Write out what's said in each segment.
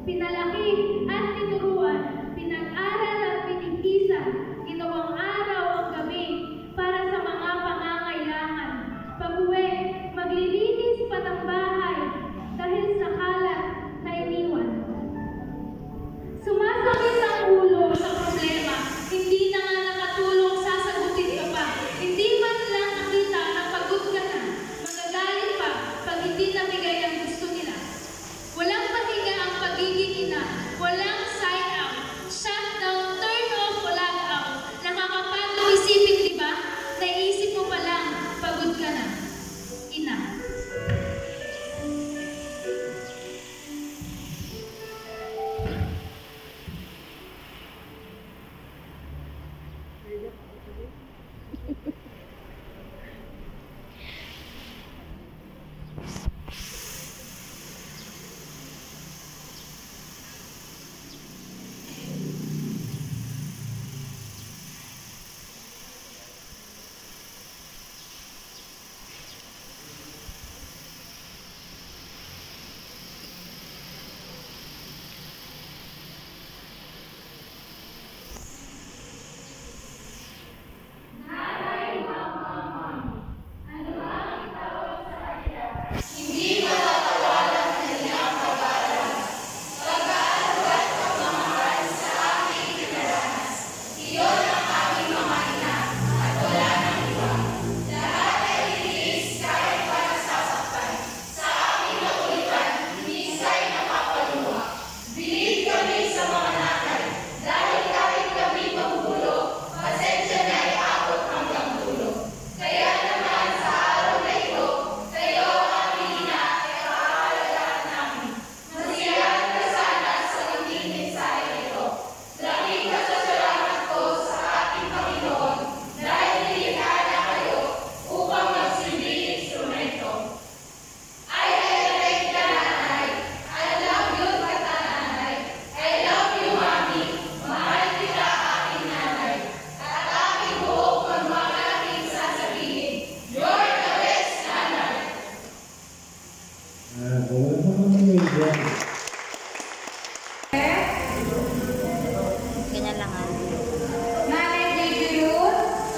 Pinalaki at tinuruan, pinag-aral at pinitisan, ginawang araw ang gabi para sa mga pangangailangan. Pag-uwi, maglilinis pa ng bahay dahil sa kalat na iniwan. Sumasakit ang ulo sa problema, hindi na nga nakatulong, sasagutin ka pa. Hindi man lang nakita na pagod ka na, magagalit pa pag hindi nabigay ang gusto nila. Walang pahinga ang pagiging ina, walang sign out, shutdown, turn off, log out. Nakakapagod isipin, di ba? Naisip mo pa lang, pagod ka na. Ina. Ganyan lang ah. Nanay Baby Ruth.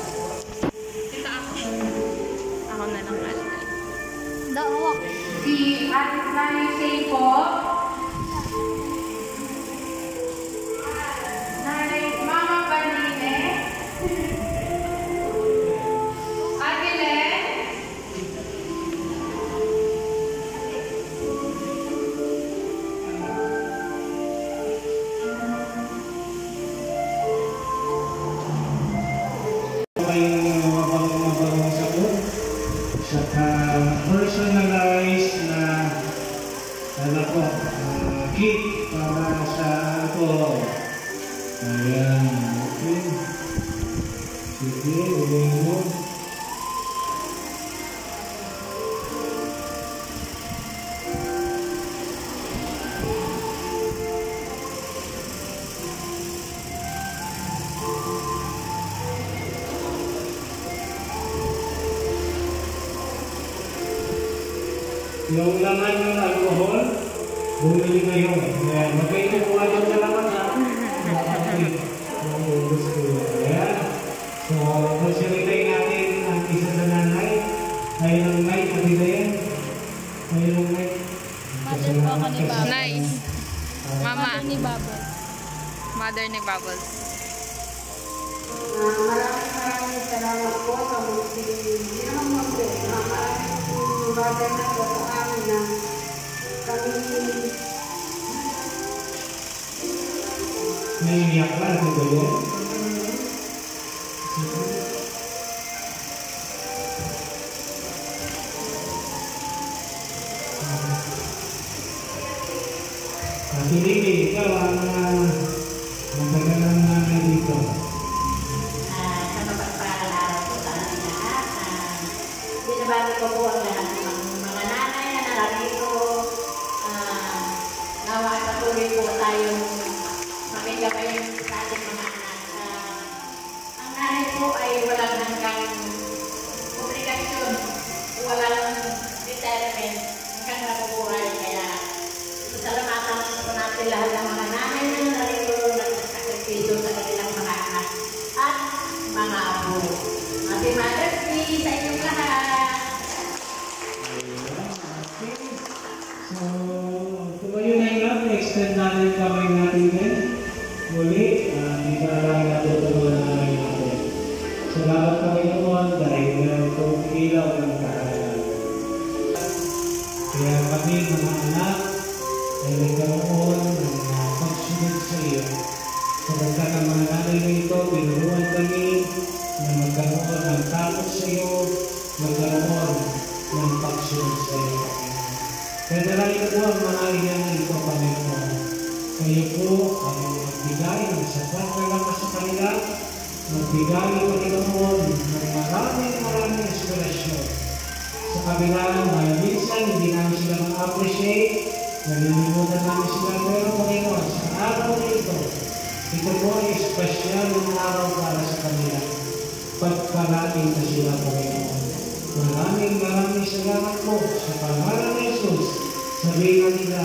Ito ako. Ako na lang ate. Dawa. Si Nanay Seiko. Nanay Mama Banine. Agile. Personalized na kit para sa ako. Ayan, okay. Sige, ulit mo. Yung laman ng alcohol, bumili kayo. Ayan, magkaito po kayo ng laman ha. Ayan. So, konsulitay natin ang isa sa nanay. Kayo ng mic, kapila yan. Kayo ng mic. Mother po ako ni Bubbles. Nice. Mama. Mother ni Bubbles. Mother ni Bubbles. Maraming salamat po sa mga bagay na po sa amin na kami naiiyak ka, ito yun? Kasi Lili, ikaw ang matagalang nanay dito. sa mapagpaalala po sa amin lahat. Binabati ko po ang lahat ng mga nanay na narito. Nawa at patuloy po tayong makikabay sa ating mga anak. Ang nanay po ay walang hanggang obligasyon, walang retirement, hanggang nabubuhay. Kaya salamatan po natin lahat ang kamay natin din. Muli, hindi ka lang natutulungan namin natin. Salamat Panginoon dahil meron itong ilaw ng kahalan. Kaya kami mga anak ay nagkaroon ng pagsunod sa iyo. Sapagkat ang mga nanay nito, binuruan kami na magkaroon ng takot sa iyo, magkaroon ng pagsunod sa iyo. Kaya dalangin ko ang mga iyan ito, Panginoon. Kayo po ang magbigay ng sapat na lakas sa kanila, magbigay, Panginoon, ng maraming inspirasyon. Sa kabila na minsan hindi namin sila ma-appreciate, nalilimutan namin sila, pero Panginoon, sa araw na ito po ay espesyal ng araw para sa kanila. Pagpalating na sila, Panginoon. Maraming salamat po sa pangalan ni Jesus. Sabihin nila,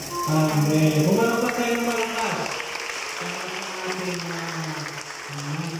Amen. Humarap pa tayong malakas. Sa ating